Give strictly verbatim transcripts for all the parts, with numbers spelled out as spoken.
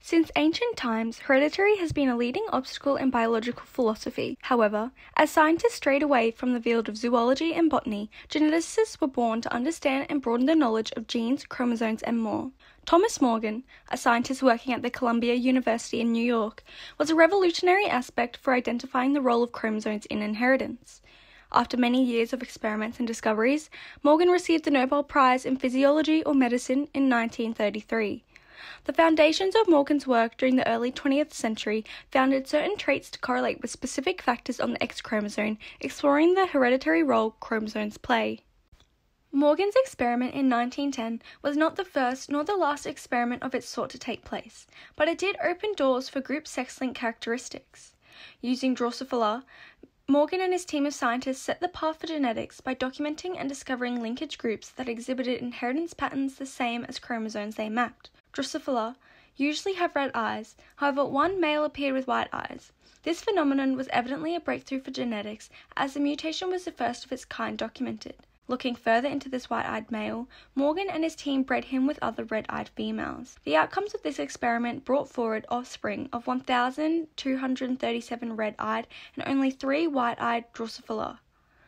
Since ancient times, heredity has been a leading obstacle in biological philosophy. However, as scientists strayed away from the field of zoology and botany, geneticists were born to understand and broaden the knowledge of genes, chromosomes, and more. Thomas Morgan, a scientist working at the Columbia University in New York, was a revolutionary aspect for identifying the role of chromosomes in inheritance. After many years of experiments and discoveries, Morgan received the Nobel Prize in Physiology or Medicine in nineteen thirty-three. The foundations of Morgan's work during the early twentieth century founded certain traits to correlate with specific factors on the X chromosome, exploring the hereditary role chromosomes play. Morgan's experiment in nineteen ten was not the first nor the last experiment of its sort to take place, but it did open doors for group sex-linked characteristics. Using Drosophila, Morgan and his team of scientists set the path for genetics by documenting and discovering linkage groups that exhibited inheritance patterns the same as chromosomes they mapped. Drosophila usually have red eyes, however one male appeared with white eyes. This phenomenon was evidently a breakthrough for genetics, as the mutation was the first of its kind documented. Looking further into this white-eyed male, Morgan and his team bred him with other red-eyed females. The outcomes of this experiment brought forward offspring of one thousand two hundred thirty-seven red-eyed and only three white-eyed Drosophila.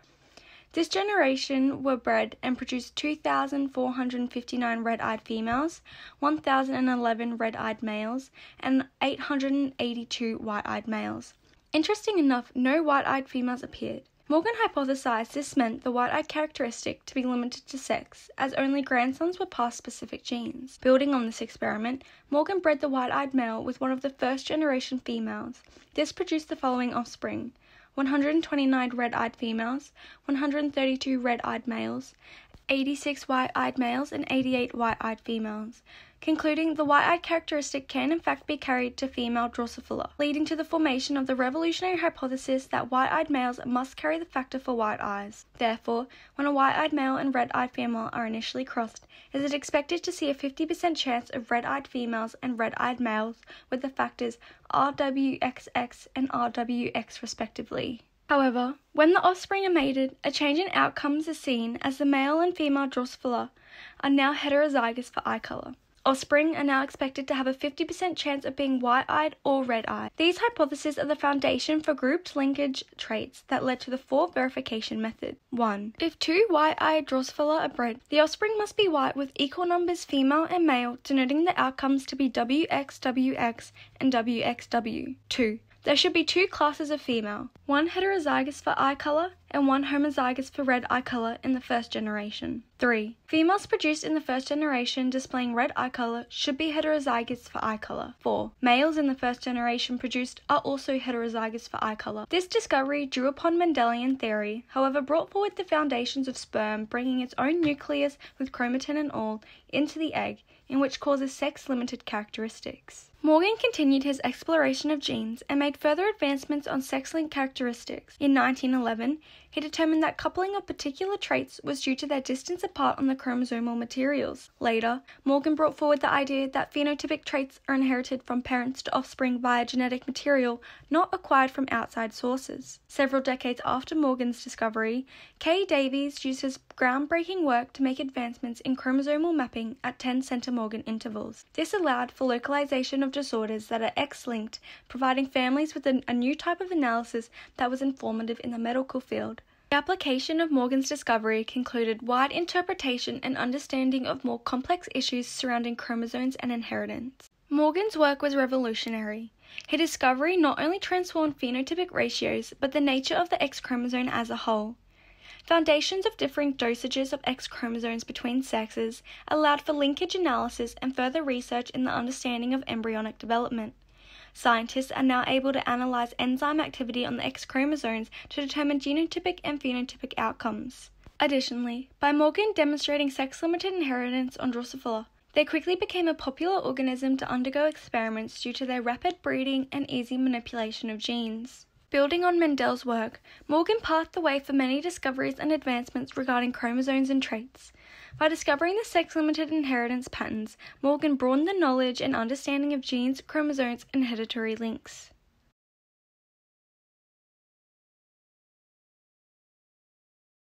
This generation were bred and produced two thousand four hundred fifty-nine red-eyed females, one thousand eleven red-eyed males, and eight hundred eighty-two white-eyed males. Interesting enough, no white-eyed females appeared. Morgan hypothesized this meant the white-eyed characteristic to be limited to sex, as only grandsons were passed specific genes. Building on this experiment, Morgan bred the white-eyed male with one of the first-generation females. This produced the following offspring: one hundred twenty-nine red-eyed females, one hundred thirty-two red-eyed males, eighty-six white-eyed males, and eighty-eight white-eyed females, concluding the white-eyed characteristic can in fact be carried to female Drosophila, leading to the formation of the revolutionary hypothesis that white-eyed males must carry the factor for white eyes. Therefore, when a white-eyed male and red-eyed female are initially crossed, it is expected to see a fifty percent chance of red-eyed females and red-eyed males with the factors R W X X and R W X respectively. However, when the offspring are mated, a change in outcomes is seen as the male and female Drosophila are now heterozygous for eye colour. Offspring are now expected to have a fifty percent chance of being white-eyed or red-eyed. These hypotheses are the foundation for grouped linkage traits that led to the four verification method. one. If two white-eyed Drosophila are bred, the offspring must be white with equal numbers female and male, denoting the outcomes to be W X W X and W X W. two. There should be two classes of female, one heterozygous for eye colour and one homozygous for red eye colour in the first generation. three. Females produced in the first generation displaying red eye colour should be heterozygous for eye colour. four. Males in the first generation produced are also heterozygous for eye colour. This discovery drew upon Mendelian theory, however brought forward the foundations of sperm bringing its own nucleus with chromatin and all into the egg, in which causes sex-limited characteristics. Morgan continued his exploration of genes and made further advancements on sex-linked characteristics. In nineteen eleven, he determined that coupling of particular traits was due to their distance apart on the chromosomal materials. Later, Morgan brought forward the idea that phenotypic traits are inherited from parents to offspring via genetic material not acquired from outside sources. Several decades after Morgan's discovery, Kay Davies used his groundbreaking work to make advancements in chromosomal mapping at ten centimorgan intervals. This allowed for localization of disorders that are X-linked, providing families with a, a new type of analysis that was informative in the medical field. The application of Morgan's discovery concluded wide interpretation and understanding of more complex issues surrounding chromosomes and inheritance. Morgan's work was revolutionary. His discovery not only transformed phenotypic ratios, but the nature of the X chromosome as a whole. Foundations of differing dosages of X chromosomes between sexes allowed for linkage analysis and further research in the understanding of embryonic development. Scientists are now able to analyze enzyme activity on the X chromosomes to determine genotypic and phenotypic outcomes. Additionally, by Morgan demonstrating sex-limited inheritance on Drosophila, they quickly became a popular organism to undergo experiments due to their rapid breeding and easy manipulation of genes. Building on Mendel's work, Morgan paved the way for many discoveries and advancements regarding chromosomes and traits. By discovering the sex-limited inheritance patterns, Morgan broadened the knowledge and understanding of genes, chromosomes, and hereditary links.